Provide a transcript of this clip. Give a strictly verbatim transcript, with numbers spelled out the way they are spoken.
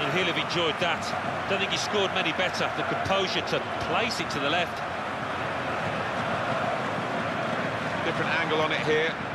and he'll have enjoyed that. Don't think he scored many better. The composure to place it to the left. Different angle on it here.